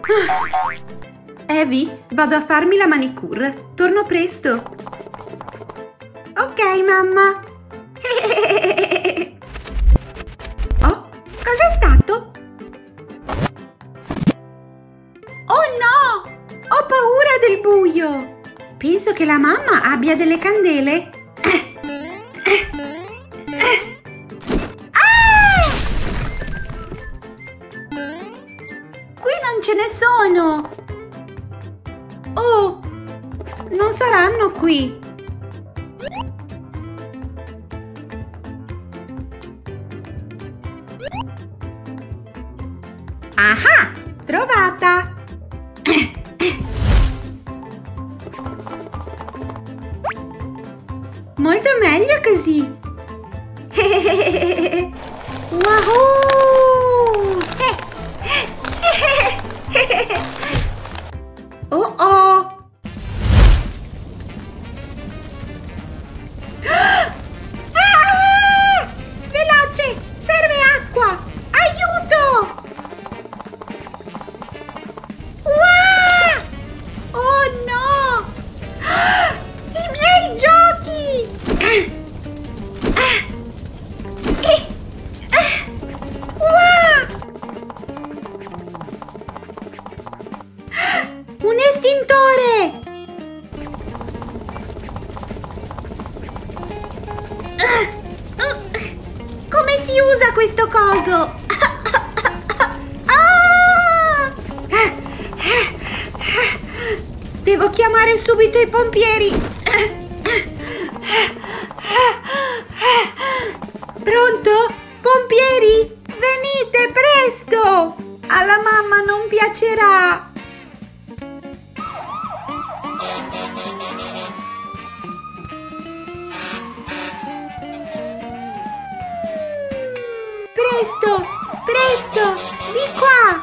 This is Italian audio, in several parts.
Evie, vado a farmi la manicure. Torno presto. Ok, mamma. Oh, cos'è stato? Oh no! Ho paura del buio. Penso che la mamma abbia delle candele. Qui non ce ne sono. Oh, non saranno qui. Ah, trovata. Molto meglio così. Wahoo! Oh oh! Ah! Veloce! Serve acqua! Aiuto! Wow! Oh no! I miei giochi! Un estintore! Come si usa questo coso? Devo chiamare subito i pompieri. Pronto? Pompieri? Venite presto! Alla mamma non piacerà. Presto! Presto! Di qua!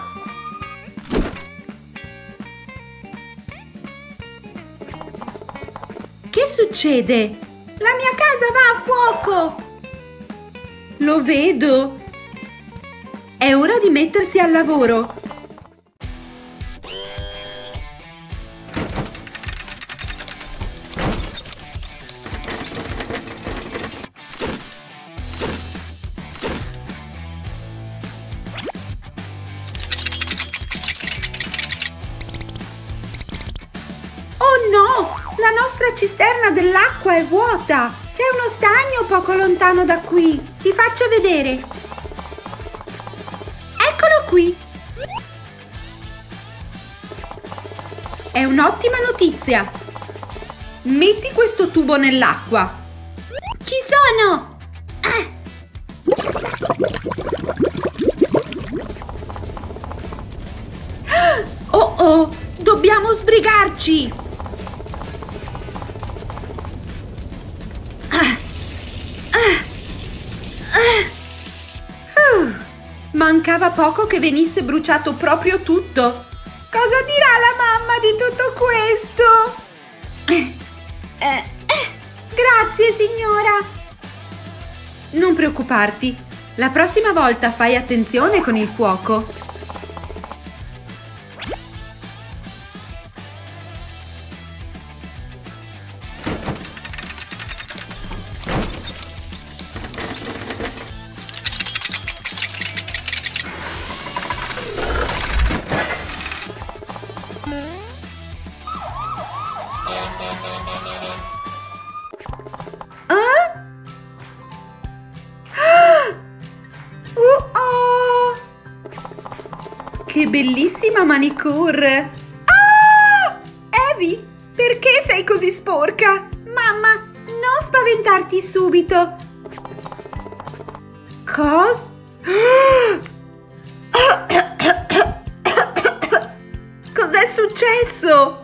Che succede? La mia casa va a fuoco! Lo vedo. È ora di mettersi al lavoro. Oh no! La nostra cisterna dell'acqua è vuota! C'è uno stagno poco lontano da qui! Ti faccio vedere! Eccolo qui! È un'ottima notizia. Metti questo tubo nell'acqua. Ci sono! Oh oh! Dobbiamo sbrigarci! Mancava poco che venisse bruciato proprio tutto. Cosa dirà la mamma di tutto questo? Grazie, signora. Non preoccuparti. La prossima volta fai attenzione con il fuoco. Che bellissima manicure! Ah! Evie, perché sei così sporca? Mamma, non spaventarti subito. Cosa? Cos'è successo?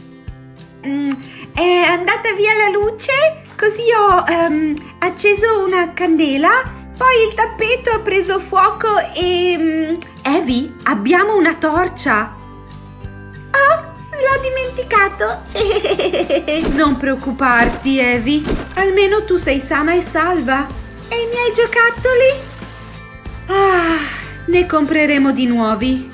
È andata via la luce, così ho acceso una candela, poi il tappeto ha preso fuoco e... Evie, abbiamo una torcia! Oh, l'ho dimenticato! Non preoccuparti, Evie, almeno tu sei sana e salva. E i miei giocattoli? Ah, ne compreremo di nuovi.